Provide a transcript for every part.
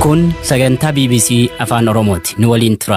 Kun sagantaa BBC Afan Oromooti. Nu waliin tura.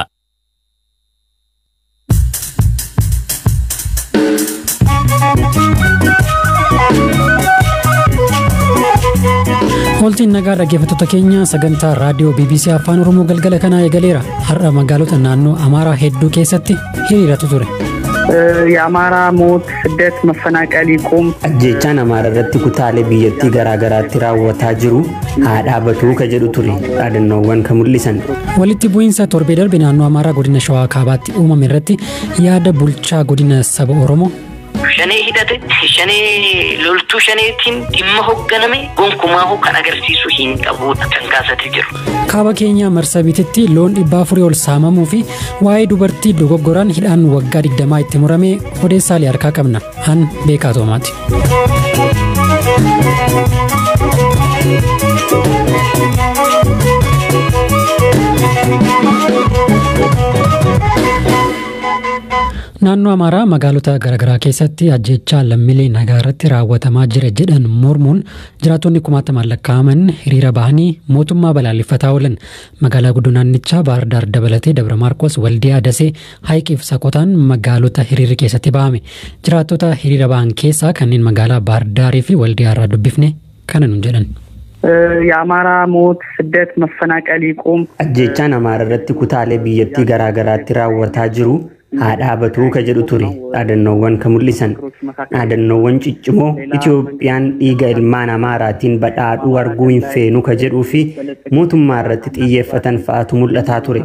Oltiin nagaa dhaggeeffattoota keenya sagantaa raadiyoo BBC Afaan Oromoo galgala kanaa eegaleera. Har'a magaalota naannoo Amaaraa hedduu keessatti hiriiratu ture. የአማራ ሞት ስደት መፈናቀል ይቁም አጀቻን አማራ ረቲ ኩታለ ቢየቲ ገራገራቲ ራወታ ጅሩ አዳበቱ ከጀዱ ቱሪ አደነወን ከሙልሰን ወልቲ ቡኢንሳ ቶርቤ ደርቤ ናannoo Amaaraa godina Shawaa Kaabaatti uumame irratti yaada bulchaa godina saba Oromoo shanii hidhate shanii loltuu shaniitiin dhimma hoogganame gonkumaa kan agarsiisu hin qabu kan kaasatti jiru. Kaaba keenya Marsabititti loon 400 ol saamamuu fi waa'ee dubartii dogoggoraan hidhaan waggaa 20 itti murame odeessaalee harkaa qabna. Han beekaa Toomaati. Naannoo Amaaraa magaalota garagaraa keessatti ajjechaa lammiilee nagaa irratti raawwatamaa jira jedhan mormuun jiraattonni kumaatamaan lakkaa'aman hiriira bahanii mootummaa balaaleffataa oolan. Magaalaa guddoo naannichaa Baahir Daar dabalatee Dabra Maarqos, Waldiyaa, Dasee, Haayiqiif Sakotaan magaalota hiriirri keessatti bahame. Jiraattota hiriira bahan keessaa kanneen magaalaa Baahir Daarii fi Waldiyaa irraa dubbifne kana nuun jedhan. የአማራ ሞት ስደት መፈናቀል ይቁም አጀቻን አማራ ረቲ ኩታለ ቢየቲ ገራገራቲ ራወታ ጅሩ አዳበቱ ከጀዱ ቱሪ አደነወን ከሙልሰን አደነወን ጭጭሞ ኢትዮጵያን ዲጋ ኢልማን አማራቲን በዳዱ ወርጉ ኢንፌኑ ከጀዱ ፊ ሞቱማ ረቲ ጥየፈተን ፋቱ ሙለታ ቱሪ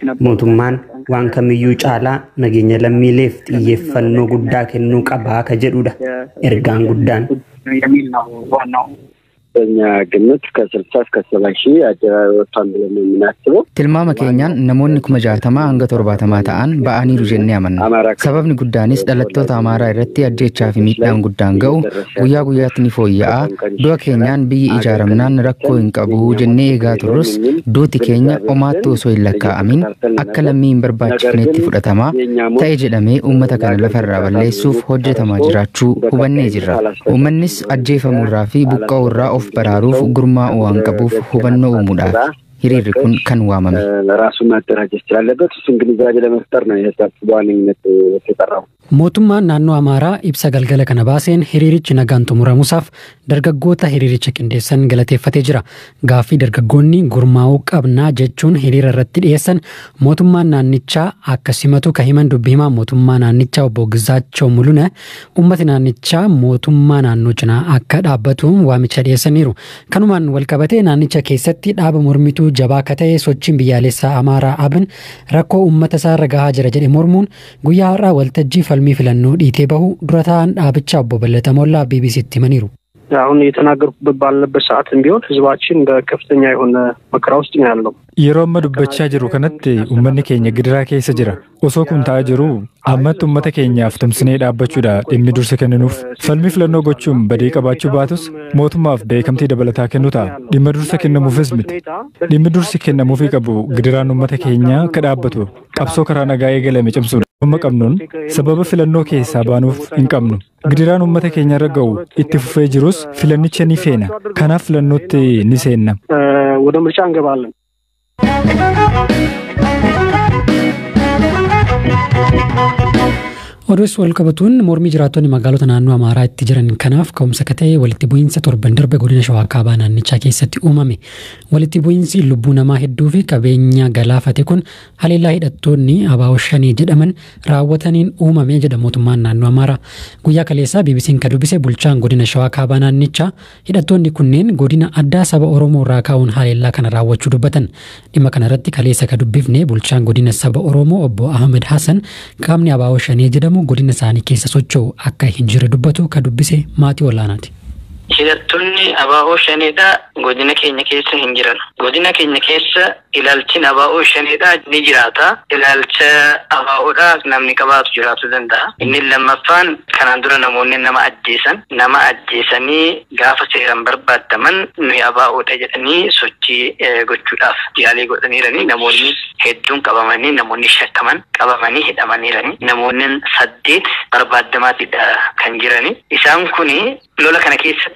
ሞቱማን ዋን ከሚዩ ጫላ ነገኘ ለሚሌፍ ጥየፈኖ ጉዳ ከኑ ቀባ ከጀዱዳ ኤርጋን ጉዳን የሚል ነው ዋናው nya ግምት ከ60 እስከ 70 ሺህ አጀራዎታን ብለን የምናስበው tilmaama keenyaan namoonni 60 hanga 70 ta'an ba'aniiru jennee amanna. Sababni guddaanis dhalattoota Amaaraa irratti ajjechaa fi miidhaan guddaan ga'u guyyaa guyyaatti ni fooyya'aa. Du'a keenyaan biyyi ijaaramnaan rakkoo hin qabu jennee eegaa turrus duuti keenya omaatti osoo hin lakkaa'amin akka lammii hin barbaachifneetti fudhatamaa ta'e jedhamee uummata kana lafarraa balleessuuf hojjetamaa jiraachuu hubannee jirra. Uummannis ajjeefamuurraa fi buqqa'uurraa of baraaruuf gurmaa'uu waan qabuuf hubannoo uumuudhaaf hiriirri kun kan waamame. ራሱ ማደራጀት ስላለበት እሱን ግንዛቤ ለመፍጠር ነው የህሳብ በዋነኝነት የተጠራው። mootummaan naannoo Amaaraa ibsa galgala kana baaseen hiriirichi nagaan xumuramuusaaf dargaggoota hiriiricha qindeessan galateeffatee jira. Gaaffii dargaggoonni gurmaa'uu qabnaa jechuun hiriira irratti dhiyeessan mootummaan naannichaa akka simatu kan himan dubbii himaa mootummaa naannichaa obbo Gizaachoo Mul'una uummati naannichaa mootummaa naannoo cinaa akka dhaabbatu waamicha dhiyeessaniiru. Kanumaan walqabatee naannicha keessatti dhaaba mormituu jabaa akka ta'e sochiin biyyaalessaa Amaaraa Afan rakkoo uummata isaa irra gahaa jira jedhe mormuun guyyaa har'aa waltajjii falmii filannoo dhiitee bahu dura ta'an dhaabichaa obbo Ballata Mollaa BBCtti himaniiru. አሁን የተናገርኩበት ባለበት ሰዓትም ቢሆን ህዝባችን በከፍተኛ የሆነ መከራ ውስጥ ነው ያለው። የሮም መዱበቻ ጅሩ ከነት ኡመኒ ኬኛ ግድራ ኬሰ ጅራ ኦሶ ኩንታ ጅሩ አመት ኡመተ ኬኛፍ ተምስኔ ዳበቹዳ ዲምዱርስ ከነኑፍ ፈልሚ ፍለኖ ጎቹም በደቀባቹ ባቱስ ሞቱማፍ በከምቲ ደበለታ ከኑታ ዲምዱርስ ከነሙፍስ ምት ዲምዱርስ ከነሙፊ ቀቡ ግድራን ኡመተ ኬኛ ከዳበቱ ቀብሶ ከራና ጋዬ ገለመ ጨምሱ መቀምኑን ሰበበ ፍለኖ ኬሳ ባኑፍ እንቀምኑ ግድራን ኡመተ ኬኛ ረገው ኢትፉፈ ጅሩስ ፍለኒቸኒ ፌና ከናፍ ፍለኖት ኒሴና ወደ ምርጫ እንገባለን። Oduus walqabatuun mormii jiraattonni magaalota naannoo Amaaraa itti jiran kanaaf ka'umsa katee walitti bu'iinsa torban darbe godina Shawaa Kaabaa naannichaa keessatti uumame. Walitti bu'iinsi lubbuu namaa hedduu fi qabeenya galaafate kun haleellaa hidhattoonni abaa'oo shanii jedhaman raawwataniin uumame jedha mootummaan naannoo Amaaraa. Guyyaa kaleessaa BBC'n kan dubbise bulchaan godina Shawaa Kaabaa naannichaa hidhattoonni kunneen godina addaa saba Oromoo irraa ka'uun haleellaa kana raawwachuu dubbatan. Dhimma kana irratti kaleessa kan dubbifne bulchaan godina saba Oromoo obbo Ahmed Hassan qaamni abaa'oo shanii jedhamu godina isaanii keessa socho'u akka hin jirre dubbatu kan dubbise maatii olaanaati. hidhattoonni abaa'oo shaniidha godina keenya keessa hin jiran. Godina keenya keessa ilaalchi abaa'oo shaniidha ni jiraata. Ilaalcha abaa'oodha namni qabaatu jiraatu danda'a. Inni lammaffaan kanaan dura namoonni nama ajjeesanii gaafa seeran barbaadaman nuyi abaa'oodha jedhanii sochii gochuudhaaf yaalii godhaniiranii namoonni hedduun qabamanii namoonni shakkaman qabamanii hidhamaniiranii namoonni 8 barbaadamaatidha kan jiranii. Isaan kuni lola kana keessatti gahee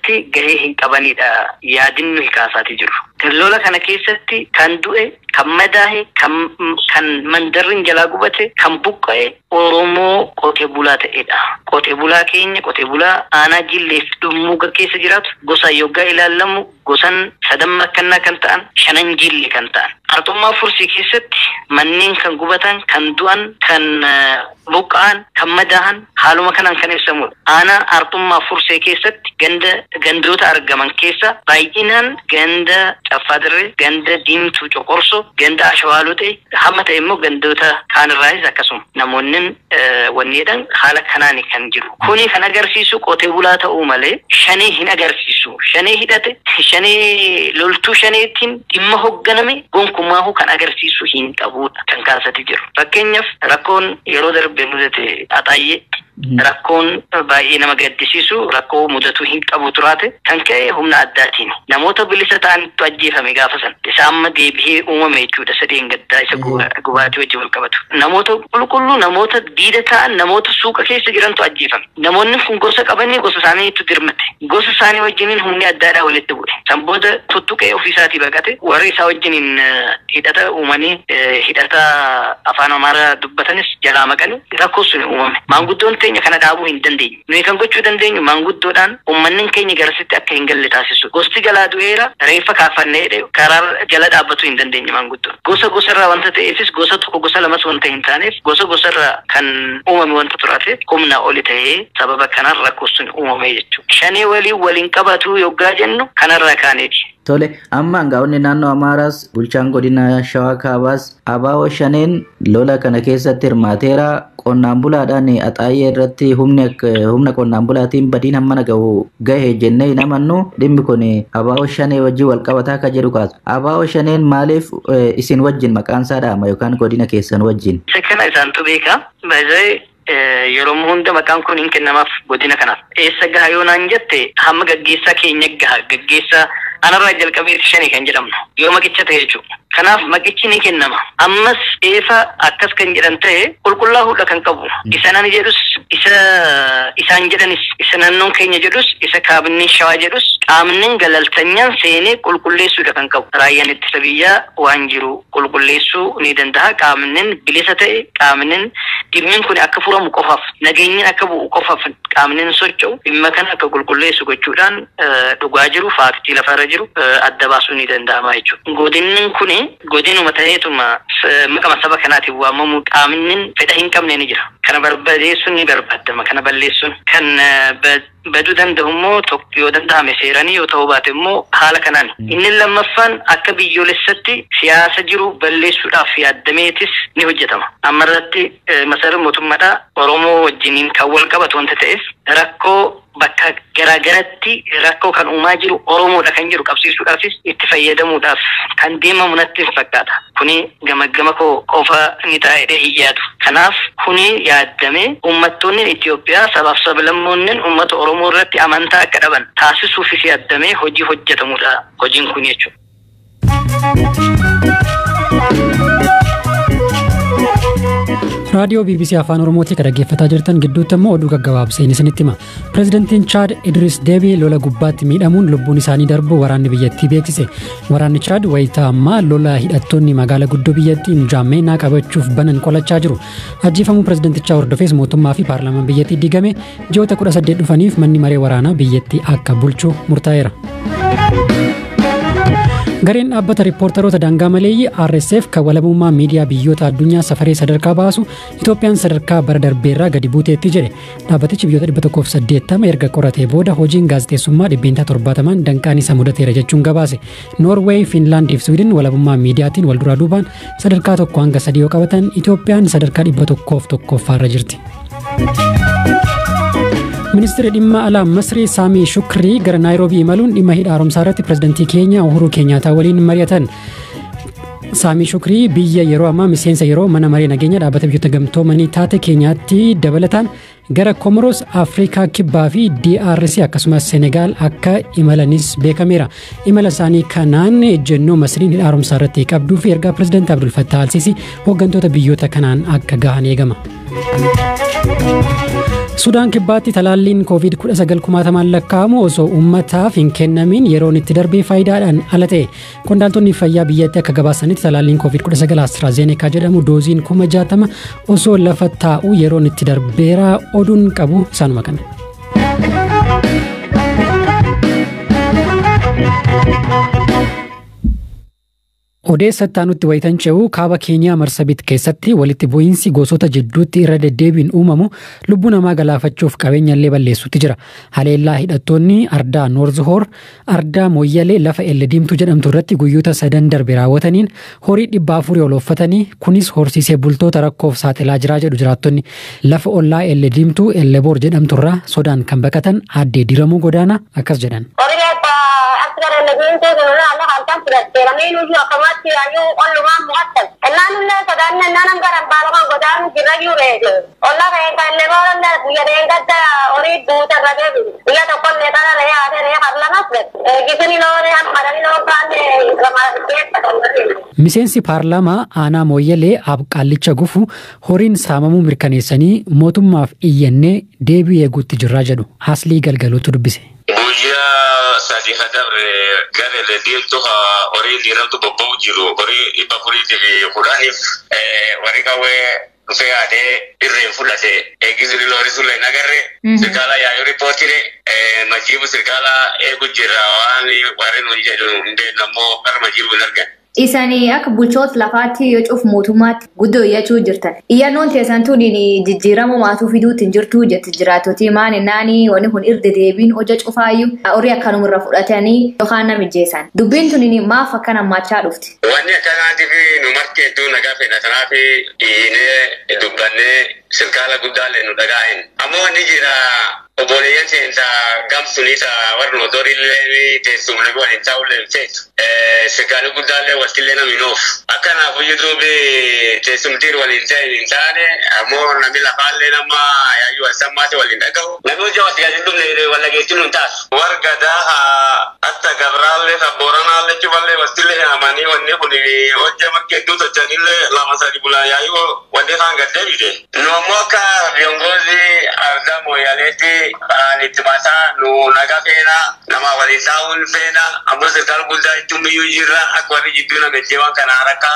gahee hin qabanidha yaadinnu hikaasaati jiru. Lola kana keessatti kan du'e, kan madaahe, kan mandarrin jalaa gubate, kan buqqa'e Oromoo qotee bulaa ta'edha. Qotee bulaa keenya qotee bulaa aanaa jilleef dhummuuga keessa jiraatu gosa yoggaa ilaallamu gosan sadan akkannaa kan ta'an shanan jille kan ta'an. Artummaa fursii keessatti manneen kan gubatan, kan du'an, kan buqqa'an, kan madaahan haaluma kanaan kan ibsamudha. Aanaa artummaa fursee keessatti gandoota argaman keessa baay'inaan ganda Caffaadirree, ganda Diimtuu Coqorso, ganda Ashawaalotee, hamma ta'e immoo gandoota kaanirraayis akkasuma namoonni wanneedhaan haala kanaan kan jiru. Kuni kan agarsiisu qotee bulaa ta'uu malee shanee hin agarsiisu. Shanee hidhate, shanee loltuu shaneetiin dhimma hoogganame gonkumaa kan agarsiisu hin qabudha kan kaasati jiru. Fakkeenyaaf rakkoon yeroo darbe mudate Axaayee rakkoon baay'ee nama gaddisiisu rakkoo mudatu hin qabu turaate kan ka'e humna addaatiin namoota bilisa ta'antu ajjeefame gaafa san isa amma deebi'ee uumame jechuudha sadeen gaddaa isa gubaatii wajjin wal qabatu namoota qulqulluu namoota diida ta'an namoota suuqa keessa jirantu ajjeefame namoonni kun gosa qabanii gosa isaaniitu dirmate gosa isaanii wajjiniin humni addaadhaa walitti bu'e san booda tuttuqee ofiisaatii baqate warri isaa wajjiniin hidhata uumanii hidhata afaan amaaraa dubbatanis jalaa maqanii rakkoo sun uumame maanguddoon keenya kana dhaabuu hin dandeenyu. Nuyi kan gochuu dandeenyu maanguddoodhaan uummanni keenya garasitti akka hin galle taasisu. Gosti galaa du'eera reeffa kaafannee karaa jala dhaabbatu hin dandeenye maanguddoon. Gosa gosarraa wanta ta'eefis gosa tokko gosa lamas wanta hin taaneef gosa gosarraa kan uumame wanta turaateef humna oli ta'ee sababa kanaan rakkoo sun uumame jechuudha. Shanee waliin qabatu yoggaa jennu kanarraa kaaneeti. Tole amma hangaa'onni naannoo Amaaraas bulchaan godina Shawaa Kaabaas abaa'oo shaneen lola kana keessatti hirmaateera qonnaan bulaadhaan Axaayee irratti humna qonnaan bulaatiin badiin hammana gahe jennee hin amannu dhimmi kun abaa'oo shanee wajjin wal qabataa akka jedhu kaasu. Abaa'oo shaneen maaliif isin wajjin maqaan isaa dhaama yookaan godina keessan wajjin? Kana isaantu beeka. Yeroo hunda maqaan kun hin kennamaaf godina kanaaf. Eessa gaha yoo naan jette hamma gaggeessaa keenya gaha gaggeessaa anarraa jalqabee shanii kan jedhamnu yoo maqicha ta'e jechuudha. Kanaaf maqichi ni kennama. Ammas eefa akkas kan jedhan ta'e qulqullaa'uudha kan qabu. Isa nani jedhus isaan jedhanis isa naannoon keenya jedhus isa kaabineen Shawaa jedhus qaamnin galaltanyaan seenee qulqulleessuudha kan qabu. Raayyaan ittisa biyyaa waan jiru qulqulleessuu ni danda'a. Qaamnin bilisa ta'e qaamnin dhimmiin kun akka furamu qofaaf nageenyi akka bu'u qofaaf qaamnin socho'u dhimma kana akka qulqulleessu gochuudhaan dhugaa jiru faaktii lafarra jiru adda baasuu ni danda'ama jechuudha. Godinni kun godinuma ta'eetuma maqama saba kanaatiin waamamu qaamnin fedha hin qabne ni jira. Kana barbadeessuun ni barbaadama. Kana balleessuun kan baduu danda'u immoo tokko yoo danda'ame seeranii yoo ta'uu baate immoo haala kanaan. Inni lammaffaan akka biyyoolessatti siyaasa jiru balleessuudhaaf yaadameetis ni hojjetama. Amma irratti masarri mootummaadhaa Oromoo wajjiniin kan wal qabatu wanta ta'eef rakkoo bakka garaagaratti rakkoo kan uumaa jiru Oromoodha kan jiru qabsiisuudhaafis itti fayyadamuudhaaf kan deemamu natti fakkaata. Kuni gama qofa ni taa'ee hin yaadu. Kanaaf kuni yaadamee uummattoonni Itoophiyaa sabaaf sablammoonni uummata Oromoo irratti amantaa akka dhaban taasisuufis yaadamee hojii hojjetamudha hojiin kun jechuudha. raadiyoo BBC Afaan Oromootii kan dhaggeeffataa jirtan gidduutti immoo oduu gaggabaabsee isinitti hima. Pireezidantiin Chaad Idris Deebii lola gubbaatti miidhamuun lubbuun isaanii darbu waraanni biyyattii beeksise. Waraanni Chaad wayitaa ammaa lola hidhattoonni magaalaa guddoo biyyattii Njaameenaa qabachuuf banan qolachaa jiru. Ajjeefamuu pireezidantichaa hordofees mootummaa fi paarlaamaan biyyattii diigame ji'oota 18 dhufaniif manni maree waraanaa biyyattii akka bulchu murtaa'eera. Gareen dhaabbata riippoortaroota daangaa maleeyyii RSF kan walabummaa miidiyaa biyyoota addunyaa safaree sadarkaa baasu Itoophiyaan sadarkaa bara darbeerraa gadi buuteetti jedhe. Dhaabbatichi biyyoota 180 erga qoratee booda hojiin gaazexeessummaa 170 danqaan isa mudateera jechuun gabaase. Noorweey, Fiinlaand fi Swiidin walabummaa miidiyaatiin wal duraa duubaan sadarkaa 1 hanga 3 yoo qabatan Itoophiyaan sadarkaa 101 jirti. Ministeerri dhimma alaa Masrii Saamii Shukrii gara Naayiroobii imaluun dhimma hidha haaromsaa irratti pireezidantii keenya Uhuru Keenyaataa waliin mari'atan. Saamii Shukrii biyya yeroo ammaa miseensa yeroo mana maree nageenya dhaabbata biyyoota gamtoomanii taate Keenyaatti dabalataan gara Komoros, Afrikaa Kibbaa fi DRC akkasumas Senegaal akka imalanis beekameera. Imala isaanii kanaan ejjennoo Masriin hidha haaromsaa irratti qabduu fi ergaa pireezidantii Abdul Fattah Al-Sisi hooggantoota biyyoota kanaan akka gahan eegama. Sudaan kibbaatti talaalliin COVID-19 kumaatamaan lakkaa'amu osoo uummataaf hin kennamin yeroon itti darbee faayidaadhaan ala ta'e. Qondaaltonni fayyaa biyyatti akka gabaasanitti talaalliin COVID-19 AstraZeneca jedhamu dooziin 60,000 osoo lafa taa'u yeroon itti darbeera oduun qabu isaanuma kana. Odeessatti aanutti wayitan ce'u kaaba Keeniyaa Marsabit keessatti walitti bu'iinsi gosoota jidduutti irra deddeebiin uumamu lubbuu namaa galaafachuuf qabeenyallee balleessuutti jira. Haleellaa hidhattoonni ardaa Noorzihoor ardaa Mooyyalee lafa Elle Diimtuu jedhamtu irratti guyyoota 3 darbe raawwataniin horii 400 ol uffatanii kunis horsiisee bultoota rakkoof saaxilaa jiraa jedhu jiraattonni. Lafa ollaa Elle Diimtuu Elleboor jedhamturraa sodaan kan baqatan addee Diramuu Godaanaa akkas jedhan. Miseensi paarlaamaa aanaa Mooyyalee Abqaallicha Gufu horiin saamamuu mirkaneessanii mootummaaf iyyannee deebii eeguutti jirraa jedhu Aslii Galgaluutu dubbise. Sadi hadar gare le diemtu ha ori diramtu bobbou jiru ori iba furiti kudanif warikawe feade irre fulate egizri lori sulle nagare sirkala ya reportire majibu sirkala egu jirawani warin unjedu nde namo kar majibu nargan Isani akka bulchoota lafaatti yoo cuuf mootummaatti guddoo iyyachuu jirtan. Iyyannoon teessan tuniin jijjiirama maatuu fiduutti hin jirtu jetti jiraattotii maani naani wanni kun irra deebiin hojja cufaayyuu horii akkanumarra fudhatanii yookaan namijjeessan. Dubbiin tuniin maaf akka nammaachaa dhufti? Wanni akkanaatiif nu marti hedduu nagaa fedhatanaa fi dhiinee dubbannee sirkaala guddaalee nu dhagaa'in. Ammoo wanni jira obboleeyyan seensa gamsunisa warra motorillee teessumni waliin ta'ullee feetu. Sirkaali guddaalee waltillee naminuuf. Akkanaaf duubi teessumtiin waliin ta'e hin taane ammoo namni lafaallee nama yaayyuu walsammaate waliin dhaga'u. Namni hojii wasi yaajillumne wallageettiin nun taasu. Warga daaha atta gabraallee sabboranaallee cuballee waltillee amanii wanni kun hojii makka hedduu tochanillee lama sadi bulaa yaayyuu wanni kaan gaddeebite. Nu ammoo akka viongozi ardaa Mooyyaleetti itti mataa nu nagaa feena nama waliin taa'uun feena ammoo sirkaal guddaa ittiin biyyuu jirra akka warri jidduu nagajjee waan kana haraka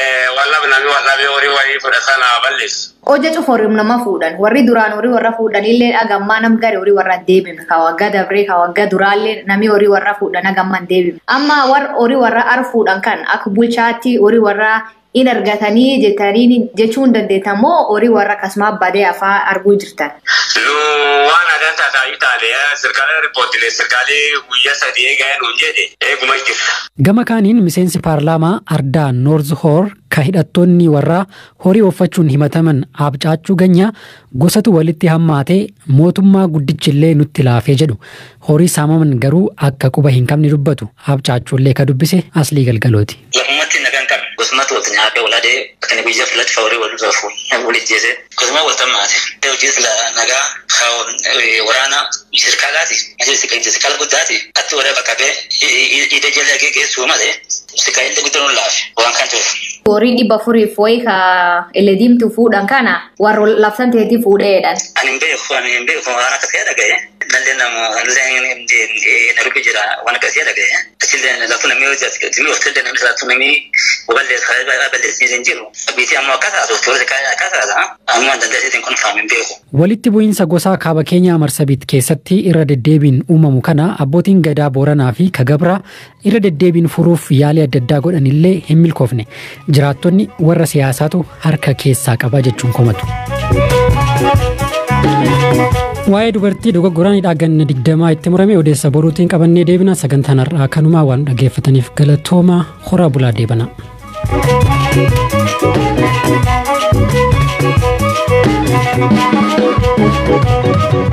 wallabee horii walii fudhatana balleessu. Hojja cufa horii nama fuudhan warri duraan horii warra fuudhanillee agammaa nam gari horii warra deebime ka waggaa dabree ka waggaa duraallee nami horii warra fuudhan agammaa deebime. Amma warra horii warra ar fuudhan kan akka bulchaatti horii warra in argatanii jettanii jechuun dandeetamoo horii warra akkasuma badee afaa arguu jirtan. Waan adda taataayu taatee sirkaala riippoortilee sirkaalee guyyaa sadii eegaan hojjete eeguma jirta. Gama kaaniin miseensi paarlaamaa ardaa Noorzihoor ka hidhattoonni warraa horii uffachuun himataman abcaachuu ganyaa gosatu walitti hammaatee mootummaa guddichillee nutti laafee jedhu horii saamaman garuu akka quba hin qabne dubbatu abcaachuullee ka dubbise Aslii Galgalooti. Kosumatu waliin haadha walaadee kan biyya filatti fawwari wal dhufuu waliin jeesee kosuma wal tammaate. Hojii nagaa waraana sirkaalaati. Sirkaala guddaati. Atti warra bakka bee ida jala geessu malee sirkaalli guddaan laafe waan kan tuuf. Horii 400 foyi ka Elle Diimtuu fuudhan kana warra labsan ta'eeti fuudheedhaan. Ani hin beeku waan akka ta'e dhaga'e. Nallee nama Nairobi jira waan akka ta'e dhaga'e. Achillee lafa namni hojjate hojjate namni lafa namni balleessanii jiru. Biitii ammoo akkaataa ammoo dandeessitiin kun faamin beeku. Walitti bu'iinsa gosaa kaaba Keenyaa Marsabit keessatti irra deddeebiin uumamu kana abbootiin gadaa Booranaa fi Kagabraa irra deddeebiin furuuf yaalii adda addaa godhanillee hin milkoofne. Jiraattonni warra siyaasaatu harka keessaa qaba jechuun komatu. Waa'ee dubartii dogoggoraan ganna 20 itti murame odeessa boruutiin qabannee deebina sagantaan har'aa kanumaa waan dhageeffataniif galatooma horaa bulaa deebana. Thank you.